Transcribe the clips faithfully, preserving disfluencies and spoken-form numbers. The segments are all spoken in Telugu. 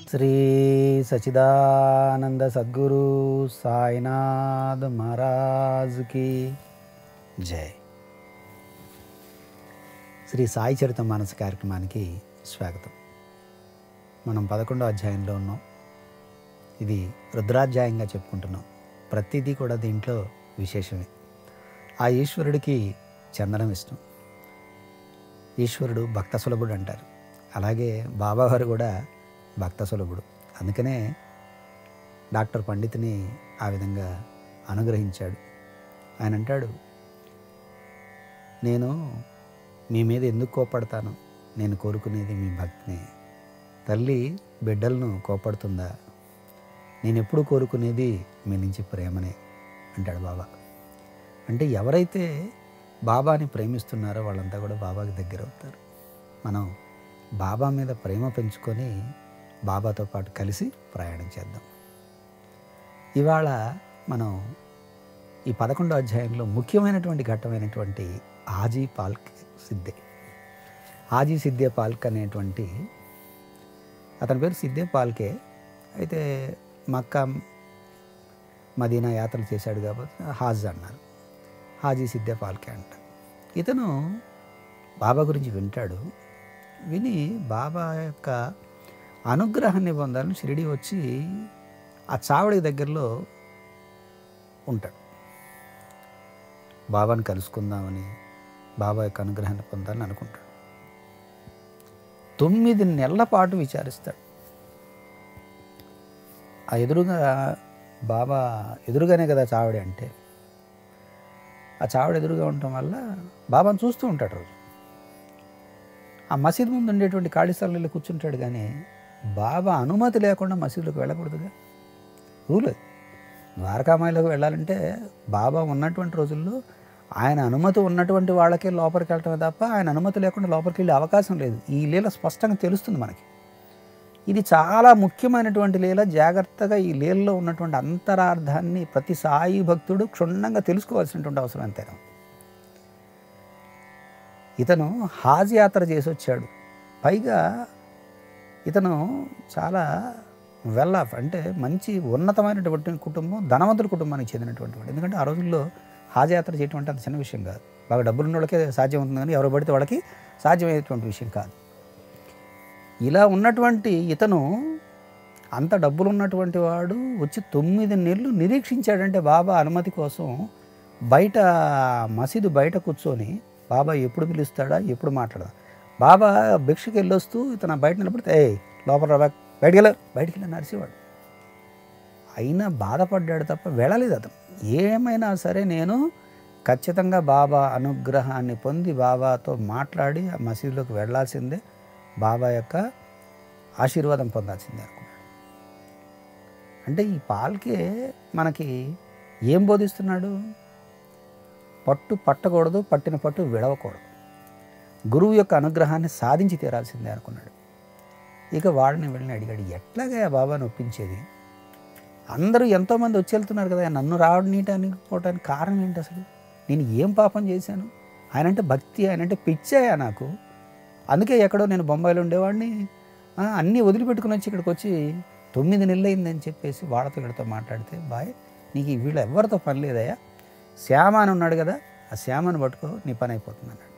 శ్రీ సచిదానంద సద్గురు సాయినాథ్ మహారాజ్కి జై. శ్రీ సాయి చరిత మానస కార్యక్రమానికి స్వాగతం. మనం పదకొండో అధ్యాయంలో ఉన్నాం. ఇది రుద్రాధ్యాయంగా చెప్పుకుంటున్నాం. ప్రతిదీ కూడా దీంట్లో విశేషమే. ఆ ఈశ్వరుడికి చందనం ఇష్టం. ఈశ్వరుడు భక్త సులభుడు అంటారు. అలాగే బాబావారు కూడా భక్త సులభుడు. అందుకనే డాక్టర్ పండిత్ని ఆ విధంగా అనుగ్రహించాడు. ఆయన అంటాడు, నేను మీ మీద ఎందుకు కోపడతాను, నేను కోరుకునేది మీ భక్తిని. తల్లి బిడ్డలను కోపడుతుందా? నేను ఎప్పుడు కోరుకునేది మీ నుంచి ప్రేమనే అంటాడు బాబా. అంటే ఎవరైతే బాబాని ప్రేమిస్తున్నారో వాళ్ళంతా కూడా బాబాకి దగ్గర అవుతారు. మనం బాబా మీద ప్రేమ పెంచుకొని బాబాతో పాటు కలిసి ప్రయాణం చేద్దాం. ఇవాళ మనం ఈ పదకొండో అధ్యాయంలో ముఖ్యమైనటువంటి ఘట్టమైనటువంటి ఆజీ పాల్క్ సిద్ధే ఆజీ సిద్ధే పాల్క్ అనేటువంటి అతని పేరు సిద్ధే పాల్కే. అయితే మక్కా మదీనా యాత్రలు చేశాడు కాబట్టి హాజ్ అన్నారు. హాజీ సిద్ధే పాల్కే అంట. ఇతను బాబా గురించి వింటాడు. విని బాబా యొక్క అనుగ్రహాన్ని పొందాలని షిరిడి వచ్చి ఆ చావడి దగ్గరలో ఉంటాడు. బాబాని కలుసుకుందామని, బాబా యొక్క అనుగ్రహాన్ని పొందాలని అనుకుంటాడు. తొమ్మిది నెలల పాటు విచారిస్తాడు. ఆ ఎదురుగా బాబా ఎదురుగానే కదా చావడి అంటే, ఆ చావడి ఎదురుగా ఉండటం వల్ల బాబాను చూస్తూ ఉంటాడు రోజు. ఆ మసీద్ ముందు ఉండేటువంటి ఖాళీ స్థలంలో కూర్చుంటాడు. కానీ బాబా అనుమతి లేకుండా మసీదులోకి వెళ్ళకూడదుగా, రూల్. ద్వారకామాయిలోకి వెళ్ళాలంటే బాబా ఉన్నటువంటి రోజుల్లో ఆయన అనుమతి ఉన్నటువంటి వాళ్ళకే లోపలికి వెళ్ళటమే తప్ప ఆయన అనుమతి లేకుండా లోపలికి వెళ్ళే అవకాశం లేదు. ఈ లీల స్పష్టంగా తెలుస్తుంది మనకి. ఇది చాలా ముఖ్యమైనటువంటి లీల. జాగ్రత్తగా ఈ లీలలో ఉన్నటువంటి అంతరార్థాన్ని ప్రతి సాయి భక్తుడు క్షుణ్ణంగా తెలుసుకోవాల్సినటువంటి అవసరం ఎంతైనా. ఇతను హాజ్ యాత్ర చేసి వచ్చాడు. పైగా ఇతను చాలా వెల్ ఆఫ్, అంటే మంచి ఉన్నతమైనటువంటి కుటుంబం, ధనవంతుల కుటుంబానికి చెందినటువంటి వాడు. ఎందుకంటే ఆ రోజుల్లో హాజ్ యాత్ర చేయటం అంటే అంత చిన్న విషయం కాదు. బాగా డబ్బులున్న వాళ్ళకే సాధ్యం అవుతుంది, కానీ ఎవరు పడితే వాళ్ళకి సాధ్యమయ్యేటువంటి విషయం కాదు. ఇలా ఉన్నటువంటి ఇతను అంత డబ్బులు ఉన్నటువంటి వాడు వచ్చి తొమ్మిది నెలలు నిరీక్షించాడంటే బాబా అనుమతి కోసం. బయట మసీదు బయట కూర్చొని బాబా ఎప్పుడు పిలుస్తాడా, ఎప్పుడు మాట్లాడదా. బాబా భిక్షకి వెళ్ళొస్తూ ఇతను బయట నిలబడితే ఏ లోపల రా, బయటికి వెళ్ళ బయటికి వెళ్ళి నడిచేవాడు. అయినా బాధపడ్డాడు తప్ప వెళ్ళలేదు అతను. ఏమైనా సరే నేను ఖచ్చితంగా బాబా అనుగ్రహాన్ని పొంది బాబాతో మాట్లాడి ఆ మసీదులోకి వెళ్ళాల్సిందే, బాబా యొక్క ఆశీర్వాదం పొందాల్సిందే అనుకున్నాడు. అంటే ఈ పాల్కే మనకి ఏం బోధిస్తున్నాడు? పట్టు పట్టకూడదు, పట్టిన పట్టు విడవకూడదు, గురువు యొక్క అనుగ్రహాన్ని సాధించి తీరాల్సిందే అనుకున్నాడు. ఇక వాడిని వెళ్ళి అడిగాడు, ఎట్లాగా బాబాని ఒప్పించేది? అందరూ ఎంతోమంది వచ్చి వెళ్తున్నారు కదా, నన్ను రావడానికి పోవటానికి కారణం ఏంటి? అసలు నేను ఏం పాపం చేశాను? ఆయనంటే భక్తి, ఆయనంటే పిచ్చాయా నాకు? అందుకే ఎక్కడో నేను బొంబాయిలో ఉండేవాడిని, అన్నీ వదిలిపెట్టుకుని వచ్చి ఇక్కడికి వచ్చి తొమ్మిది నెలలు అయిందని చెప్పేసి వాళ్ళతో వీళ్ళతో మాట్లాడితే, బాయ్ నీకు వీళ్ళు ఎవరితో పని లేదయ్యా, శ్యామ అని ఉన్నాడు కదా, ఆ శ్యామను పట్టుకో, నీ పని అయిపోతుంది అన్నాడు.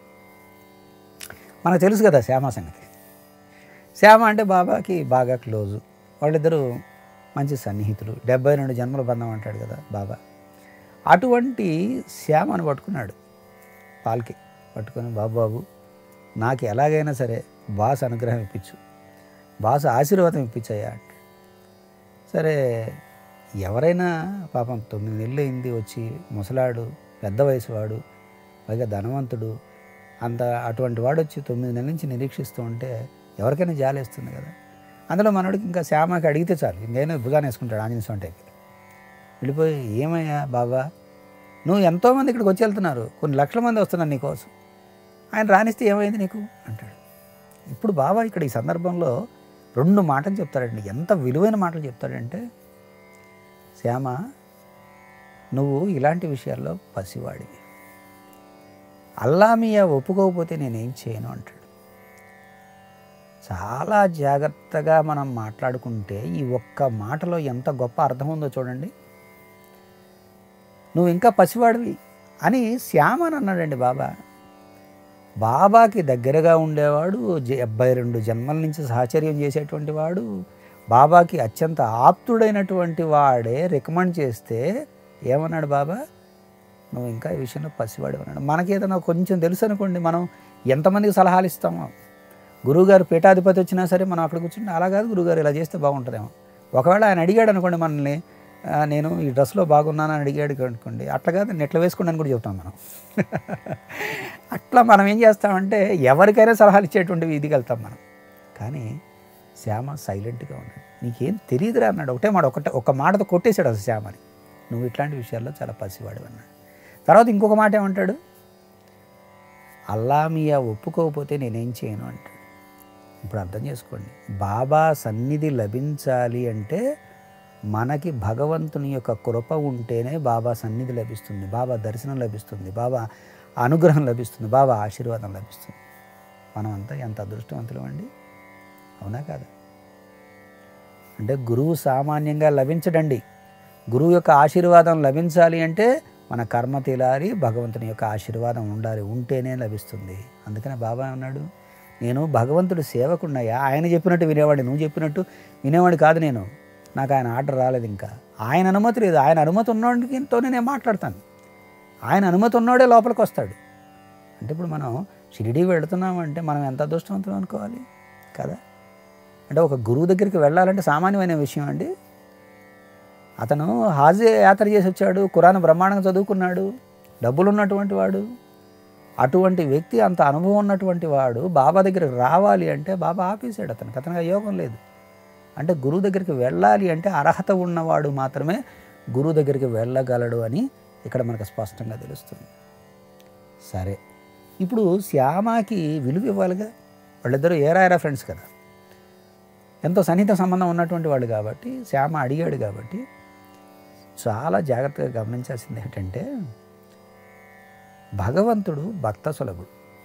మనకు తెలుసు కదా శ్యామ సంగతి. శ్యామ అంటే బాబాకి బాగా క్లోజు. వాళ్ళిద్దరూ మంచి సన్నిహితులు. డెబ్బై రెండు జన్మల బంధం అంటాడు కదా బాబా. అటువంటి శ్యామను పట్టుకున్నాడు పాల్కి. పట్టుకొని, బాబు బాబు నాకు ఎలాగైనా సరే బాస్ అనుగ్రహం ఇప్పించు, బాస్ ఆశీర్వాదం ఇప్పించాయా అంటే, సరే ఎవరైనా పాపం తొమ్మిది నెలలు అయింది వచ్చి, ముసలాడు, పెద్ద వయసువాడు, పైగా ధనవంతుడు, అంత అటువంటి వాడు వచ్చి తొమ్మిది నెలల నుంచి నిరీక్షిస్తూ ఉంటే ఎవరికైనా జాలేస్తుంది కదా. అందులో మనోడికి ఇంకా శ్యామకి అడిగితే చాలు, ఇంకేనో భుజాన్ని వేసుకుంటాడు ఆంజనేయ స్వామి టైప్. వెళ్ళిపోయి, ఏమయ్యా బాబా, నువ్వు ఎంతోమంది ఇక్కడికి వచ్చి వెళ్తున్నారు, కొన్ని లక్షల మంది వస్తున్నారు నీకోసం, ఆయన రానిస్తే ఏమైంది నీకు అంటాడు. ఇప్పుడు బాబా ఇక్కడ ఈ సందర్భంలో రెండు మాటలు చెప్తాడండి. ఎంత విలువైన మాటలు చెప్తాడంటే, శ్యామ నువ్వు ఇలాంటి విషయాల్లో పసివాడివి, అల్లా మియా ఒప్పుకోకపోతే నేనేం చేయను అంటాడు. చాలా జాగ్రత్తగా మనం మాట్లాడుకుంటే ఈ ఒక్క మాటలో ఎంత గొప్ప అర్థం ఉందో చూడండి. నువ్వు ఇంకా పసివాడివి అని శ్యామని అన్నాడండి బాబా. బాబాకి దగ్గరగా ఉండేవాడు, డెబ్బై రెండు జన్మల నుంచి సహచర్యం చేసేటువంటి వాడు, బాబాకి అత్యంత ఆప్తుడైనటువంటి వాడే రికమెండ్ చేస్తే ఏమన్నాడు బాబా, నువ్వు ఇంకా ఈ విషయంలో పసివాడు అన్నాడు. మనకేదైనా కొంచెం తెలుసు అనుకోండి, మనం ఎంతమందికి సలహాలు ఇస్తామో. గురువుగారు పీఠాధిపతి వచ్చినా సరే మనం అక్కడ కూర్చుంటే అలా కాదు గురువుగారు ఇలా చేస్తే బాగుంటుందేమో. ఒకవేళ ఆయన అడిగాడు అనుకోండి మనల్ని, నేను ఈ డ్రెస్లో బాగున్నానని అడిగాడు అనుకోండి, అట్లా కాదు నెట్లో వేసుకోండి అని కూడా చెప్తాం మనం. అట్లా మనం ఏం చేస్తామంటే ఎవరికైనా సలహాలు ఇచ్చేటువంటి ఇదికి వెళ్తాం మనం. కానీ శ్యామ సైలెంట్గా ఉన్నాడు. నీకేం తెలియదురా అన్నాడు. ఒకటే మాట ఒకటే ఒక మాటతో కొట్టేశాడు అసలు శ్యామని. నువ్వు ఇట్లాంటి విషయాల్లో చాలా పసివాడు అన్నాడు. తర్వాత ఇంకొక మాట ఏమంటాడు, అల్లామియా ఒప్పుకోకపోతే నేనేం చేయను అంటాడు. ఇప్పుడు అర్థం చేసుకోండి, బాబా సన్నిధి లభించాలి అంటే మనకి భగవంతుని యొక్క కృప ఉంటేనే బాబా సన్నిధి లభిస్తుంది, బాబా దర్శనం లభిస్తుంది, బాబా అనుగ్రహం లభిస్తుంది, బాబా ఆశీర్వాదం లభిస్తుంది. మనమంతా ఎంత అదృష్టవంతులం అండి, అవునా కాదా? అంటే గురువు సామాన్యంగా లభించడండి. గురువు యొక్క ఆశీర్వాదం లభించాలి అంటే మన కర్మ తీలాలి, భగవంతుని యొక్క ఆశీర్వాదం ఉండాలి, ఉంటేనే లభిస్తుంది. అందుకనే బాబా అన్నాడు, నేను భగవంతుడి సేవకున్నాయా, ఆయన చెప్పినట్టు వినేవాడిని, నువ్వు చెప్పినట్టు వినేవాడి కాదు నేను. నాకు ఆయన ఆర్డర్ రాలేదు, ఇంకా ఆయన అనుమతి లేదు. ఆయన అనుమతి ఉన్నోడితోనే నేను మాట్లాడతాను. ఆయన అనుమతి ఉన్నోడే లోపలికి వస్తాడు. అంటే ఇప్పుడు మనం షిరిడీ వెళుతున్నామంటే మనం ఎంత అదృష్టవంతులు అనుకోవాలి కదా. అంటే ఒక గురువు దగ్గరికి వెళ్ళాలంటే సామాన్యమైన విషయం అండి. అతను హాజీ యాత్ర చేసి వచ్చాడు, ఖురాన్ బ్రహ్మాండంగా చదువుకున్నాడు, డబ్బులు ఉన్నటువంటి వాడు. అటువంటి వ్యక్తి, అంత అనుభవం ఉన్నటువంటి వాడు బాబా దగ్గరికి రావాలి అంటే బాబా ఆపేశాడు అతనికి. అతనికి యోగం లేదు. అంటే గురువు దగ్గరికి వెళ్ళాలి అంటే అర్హత ఉన్నవాడు మాత్రమే గురువు దగ్గరికి వెళ్ళగలడు అని ఇక్కడ మనకు స్పష్టంగా తెలుస్తుంది. సరే, ఇప్పుడు శ్యామకి విలువ ఇవ్వాలిగా. వాళ్ళిద్దరూ ఏరాయరా ఫ్రెండ్స్ కదా, ఎంతో సన్నిహిత సంబంధం ఉన్నటువంటి వాళ్ళు కాబట్టి శ్యామ అడిగాడు కాబట్టి చాలా జాగ్రత్తగా గమనించాల్సింది ఏంటంటే, భగవంతుడు భక్త సులభుడు.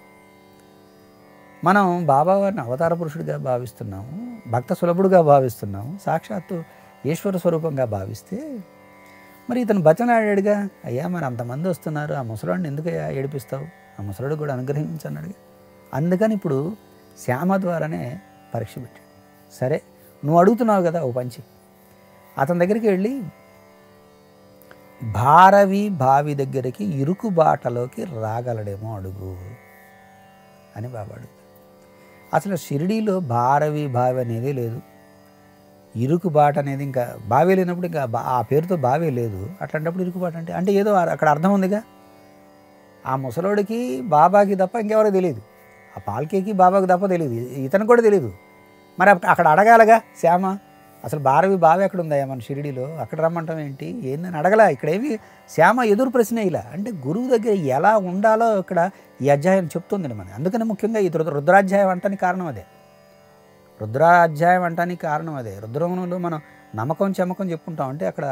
మనం బాబావారిని అవతార పురుషుడిగా భావిస్తున్నాము, భక్త సులభుడుగా భావిస్తున్నాము, సాక్షాత్తు ఈశ్వర స్వరూపంగా భావిస్తే మరి ఇతను బచనాడాడుగా, అయ్యా మరి అంతమంది వస్తున్నారు, ఆ ముసలాడిని ఎందుకు ఏడిపిస్తావు, ఆ ముసలాడు కూడా అనుగ్రహించన్నాడుగా. అందుకని ఇప్పుడు శ్యామ ద్వారానే పరీక్ష పెట్టాడు. సరే, నువ్వు అడుగుతున్నావు కదా, ఓ పంచి అతని దగ్గరికి వెళ్ళి భారవి బావి దగ్గరికి ఇరుకు బాటలోకి రాగలడేమో అడుగు అని బాబా అడుగుతాడు. అసలు షిరిడీలో భారవి బావి అనేది లేదు, ఇరుకు బాట అనేది ఇంకా బావి లేనప్పుడు ఇంకా ఆ పేరుతో బావి లేదు. అట్లాంటప్పుడు ఇరుకు బాట అంటే అంటే ఏదో అక్కడ అర్థం ఉందిగా. ఆ ముసలోడికి బాబాకి తప్ప ఇంకెవరో తెలియదు, ఆ పాల్కేకి బాబాకి తప్ప తెలియదు, ఇతనికి కూడా తెలియదు. మరి అక్కడ అడగాలగా శ్యామ, అసలు భారవి బావి ఎక్కడ ఉందా మన షిరిడీలో, అక్కడ రమ్మంటాం ఏంటి ఏందని అడగలా. ఇక్కడేమి శ్యామ ఎదురు ప్రశ్న ఇలా. అంటే గురువు దగ్గర ఎలా ఉండాలో ఇక్కడ ఈ అధ్యాయం చెప్తుంది మనకి. అందుకని ముఖ్యంగా ఈ రుద్రాధ్యాయం అంటానికి కారణం అదే. రుద్రాధ్యాయం అంటానికి కారణం అదే. రుద్రములో మనం నమ్మకం చెమ్మకం చెప్పుకుంటాం. అంటే అక్కడ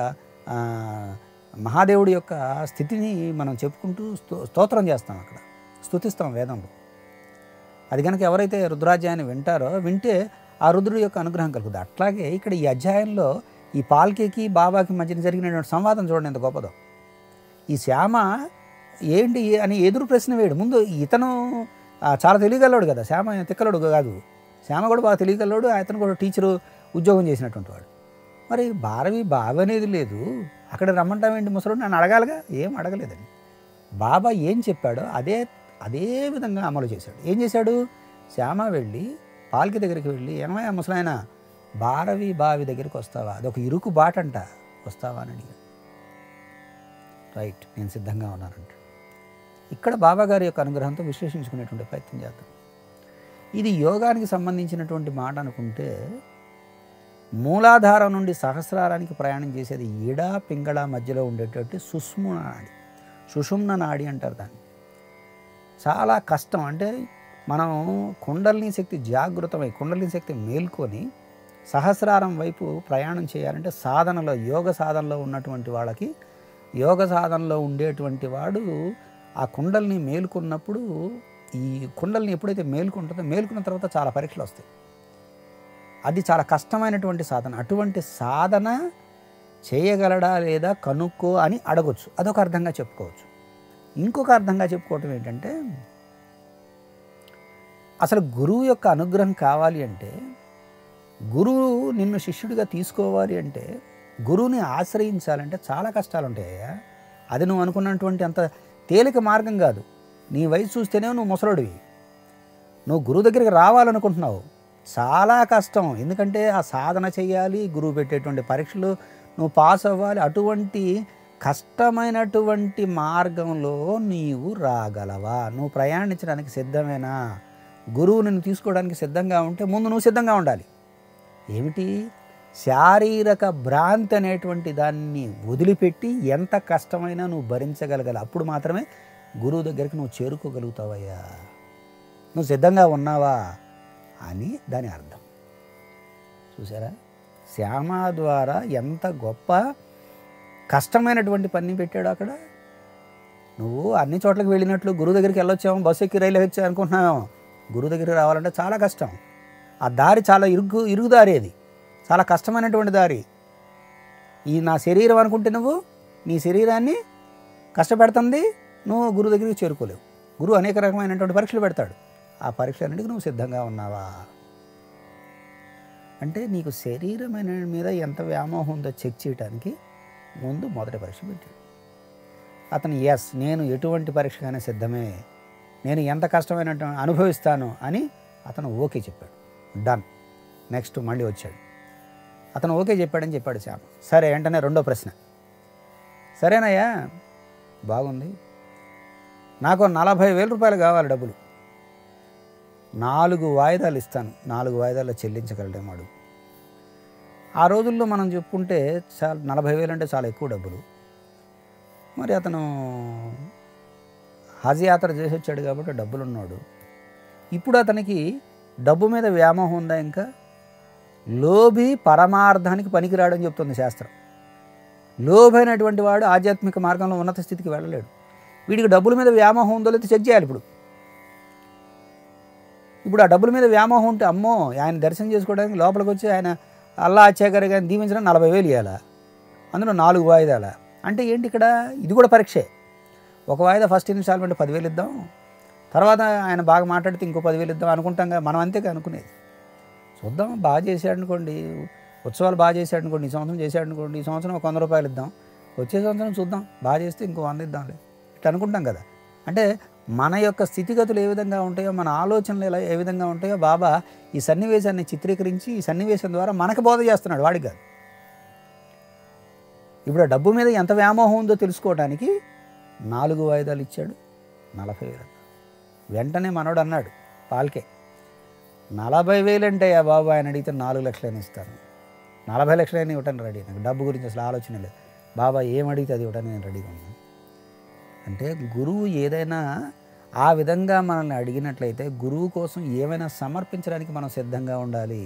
మహాదేవుడి యొక్క స్థితిని మనం చెప్పుకుంటూ స్తోత్రం చేస్తాం, అక్కడ స్తుతిస్తాం వేదంలో. అది కనుక ఎవరైతే రుద్రాధ్యాయాన్ని వింటారో వింటే ఆ రుద్రుడి యొక్క అనుగ్రహం కలుగుతుంది. అట్లాగే ఇక్కడ ఈ అధ్యాయంలో ఈ పాల్కేకి బాబాకి మధ్యన జరిగినటువంటి సంవాదం చూడండి ఎంత గొప్పదో. ఈ శ్యామ ఏంటి అని ఎదురు ప్రశ్న వేయడు. ముందు ఇతను చాలా తెలియగలవాడు కదా, శ్యామ తిక్కలోడు కాదు, శ్యామ కూడా బాగా తెలియగలవాడు, అతను కూడా టీచరు ఉద్యోగం చేసినటువంటి వాడు. మరి భారవి బావి అనేది లేదు, అక్కడ రమ్మంటామేంటి ముసలోడు, నన్ను అడగాలిగా. ఏం అడగలేదండి. బాబా ఏం చెప్పాడో అదే అదే విధంగా అమలు చేశాడు. ఏం చేశాడు, శ్యామ వెళ్ళి పాల్కి దగ్గరికి వెళ్ళి, ఏమయ్యా ముసలాయన భారవి బావి దగ్గరికి వస్తావా, అదొక ఇరుకు బాట అంట, వస్తావా అని అడిగాడు. రైట్, నేను సిద్ధంగా ఉన్నానంట. ఇక్కడ బాబా గారి యొక్క అనుగ్రహంతో విశ్లేషించుకునేటువంటి ప్రయత్నం చేద్దాం. ఇది యోగానికి సంబంధించినటువంటి మాట అనుకుంటే, మూలాధారం నుండి సహస్రారానికి ప్రయాణం చేసేది ఈడా పింగళ మధ్యలో ఉండేటువంటి సుష్మున నాడి, సుషుమ్న నాడి అంటారు దాన్ని. చాలా కష్టం. అంటే మనం కుండలిని శక్తి జాగృతమై, కుండలిని శక్తి మేల్కొని సహస్రారం వైపు ప్రయాణం చేయాలంటే సాధనలో, యోగ సాధనలో ఉన్నటువంటి వాళ్ళకి, యోగ సాధనలో ఉండేటువంటి వాడు ఆ కుండలిని మేలుకున్నప్పుడు, ఈ కుండలిని ఎప్పుడైతే మేలుకుంటుందో, మేలుకున్న తర్వాత చాలా పరీక్షలు వస్తాయి. అది చాలా కష్టమైనటువంటి సాధన. అటువంటి సాధన చేయగలడా లేదా కనుక్కో అని అడగొచ్చు. అదొక అర్థంగా చెప్పుకోవచ్చు. ఇంకొక అర్థంగా చెప్పుకోవటం ఏంటంటే, అసలు గురువు యొక్క అనుగ్రహం కావాలి అంటే, గురువు నిన్ను శిష్యుడిగా తీసుకోవాలి అంటే, గురువుని ఆశ్రయించాలంటే చాలా కష్టాలు ఉంటాయ్యా. అది నువ్వు అనుకున్నటువంటి అంత తేలిక మార్గం కాదు. నీ వయసు చూస్తేనే నువ్వు ముసలుడివి. నువ్వు గురువు దగ్గరికి రావాలనుకుంటున్నావు, చాలా కష్టం. ఎందుకంటే ఆ సాధన చేయాలి, గురువు పెట్టేటువంటి పరీక్షలు నువ్వు పాస్ అవ్వాలి. అటువంటి కష్టమైనటువంటి మార్గంలో నీవు రాగలవా? నువ్వు ప్రయాణించడానికి సిద్ధమేనా? గురువు నిన్ను తీసుకోవడానికి సిద్ధంగా ఉంటే ముందు నువ్వు సిద్ధంగా ఉండాలి. ఏమిటి? శారీరక భ్రాంతి అనేటువంటి దాన్ని వదిలిపెట్టి ఎంత కష్టమైనా నువ్వు భరించగలగాలి. అప్పుడు మాత్రమే గురువు దగ్గరికి నువ్వు చేరుకోగలుగుతావయ్యా. నువ్వు సిద్ధంగా ఉన్నావా అని దాని అర్థం. చూసారా, శ్యామ ద్వారా ఎంత గొప్ప కష్టమైనటువంటి పని పెట్టాడు అక్కడ. నువ్వు అన్ని చోట్లకి వెళ్ళినట్లు గురువు దగ్గరికి వెళ్ళొచ్చాము, బస్సు ఎక్కి రైలు వచ్చా అనుకుంటున్నామేమో. గురువు దగ్గరికి రావాలంటే చాలా కష్టం. ఆ దారి చాలా ఇరుగు ఇరుగు దారి, అది చాలా కష్టమైనటువంటి దారి. ఈ నా శరీరం అనుకుంటే నువ్వు నీ శరీరాన్ని కష్టపెడుతుంది, నువ్వు గురువు దగ్గరికి చేరుకోలేవు. గురువు అనేక రకమైనటువంటి పరీక్షలు పెడతాడు. ఆ పరీక్షలన్నిటికీ నువ్వు సిద్ధంగా ఉన్నావా అంటే, నీకు శరీరమైన మీద ఎంత వ్యామోహం ఉందో చెక్ చేయడానికి ముందు మొదటి పరీక్ష పెట్టాడు. అతను ఎస్, నేను ఎటువంటి పరీక్షకైనా సిద్ధమే, నేను ఎంత కష్టమైన అనుభవిస్తాను అని అతను ఓకే చెప్పాడు. డన్. నెక్స్ట్ మళ్ళీ వచ్చాడు. అతను ఓకే చెప్పాడని చెప్పాడు శ్యామ. సరే, వెంటనే రెండో ప్రశ్న. సరేనయ్యా, బాగుంది, నాకు నలభై వేల రూపాయలు కావాలి డబ్బులు. నాలుగు వాయిదాలు ఇస్తాను, నాలుగు వాయిదాల్లో చెల్లించగలడేమో అడుగు. ఆ రోజుల్లో మనం చెప్పుకుంటే చాలా నలభై వేలు అంటే చాలా ఎక్కువ డబ్బులు. మరి అతను హజ్ యాత్ర చేసి వచ్చాడు కాబట్టి డబ్బులు ఉన్నాడు. ఇప్పుడు అతనికి డబ్బు మీద వ్యామోహం ఉందా? ఇంకా లోభి పరమార్థానికి పనికిరాడని చెప్తుంది శాస్త్రం. లోభైనటువంటి వాడు ఆధ్యాత్మిక మార్గంలో ఉన్నత స్థితికి వెళ్ళలేడు. వీడికి డబ్బుల మీద వ్యామోహం ఉందో లేదో చెక్ చేయాలి. ఇప్పుడు ఇప్పుడు ఆ డబ్బుల మీద వ్యామోహం ఉంటే, అమ్మో, ఆయన దర్శనం చేసుకోవడానికి లోపలికి వచ్చి ఆయన అల్లా అచ్చాగారి గారిని దీవించడం నలభై వేలు ఇవ్వాలా, అందులో నాలుగు వాయిదాల అంటే ఏంటి ఇక్కడ? ఇది కూడా పరీక్షే. ఒక వాయిదా ఫస్ట్ ఇన్స్టాల్మెంట్ పదివేలు ఇద్దాం, తర్వాత ఆయన బాగా మాట్లాడితే ఇంకో పదివేలు ఇద్దాం అనుకుంటాం కదా మనం. అంతేగా అనుకునేది. చూద్దాం, బాగా చేశాడు అనుకోండి, ఉత్సవాలు బాగా చేశాడు అనుకోండి, ఈ సంవత్సరం చేశాడు అనుకోండి, ఈ సంవత్సరం ఒక వంద రూపాయలు ఇద్దాం, వచ్చే సంవత్సరం చూద్దాం, బాగా చేస్తే ఇంకో వంద ఇద్దాంలే, ఇట్లా అనుకుంటాం కదా. అంటే మన యొక్క స్థితిగతులు ఏ విధంగా ఉంటాయో, మన ఆలోచనలు ఎలా ఏ విధంగా ఉంటాయో బాబా ఈ సన్నివేశాన్ని చిత్రీకరించి ఈ సన్నివేశం ద్వారా మనకు బోధ చేస్తున్నాడు, వాడికి కాదు. ఇప్పుడు ఆ డబ్బు మీద ఎంత వ్యామోహం ఉందో తెలుసుకోవడానికి నాలుగు వాయిదాలు ఇచ్చాడు, నలభై వేలు. వెంటనే మనోడు అన్నాడు పాల్కే, నలభై వేలు అంటే ఆ బాబు ఆయన అడిగితే నాలుగు లక్షలని ఇస్తాను, నలభై లక్షలని ఇవ్వటానికి రెడీ. నాకు డబ్బు గురించి అసలు ఆలోచన లేదు, బాబా ఏం అడిగితే అది ఇవ్వటానికి నేను రెడీగా ఉన్నాను. అంటే గురువు ఏదైనా ఆ విధంగా మనల్ని అడిగినట్లయితే గురువు కోసం ఏమైనా సమర్పించడానికి మనం సిద్ధంగా ఉండాలి.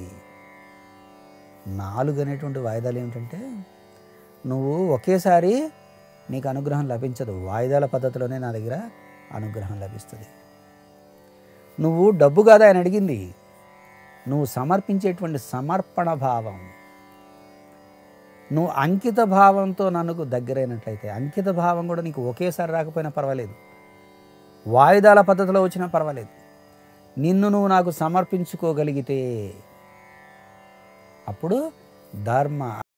నాలుగు అనేటువంటి వాయిదాలు ఏమిటంటే, నువ్వు ఒకేసారి నీకు అనుగ్రహం లభించదు, వాయిదాల పద్ధతిలోనే నా దగ్గర అనుగ్రహం లభిస్తుంది. నువ్వు డబ్బు కాదు ఆయన అడిగింది, నువ్వు సమర్పించేటువంటి సమర్పణ భావం, నువ్వు అంకిత భావంతో నన్ను దగ్గరైనట్లయితే, అంకిత భావం కూడా నీకు ఒకేసారి రాకపోయినా పర్వాలేదు, వాయిదాల పద్ధతిలో వచ్చినా పర్వాలేదు, నిన్ను నువ్వు నాకు సమర్పించుకోగలిగితే అప్పుడు ధర్మ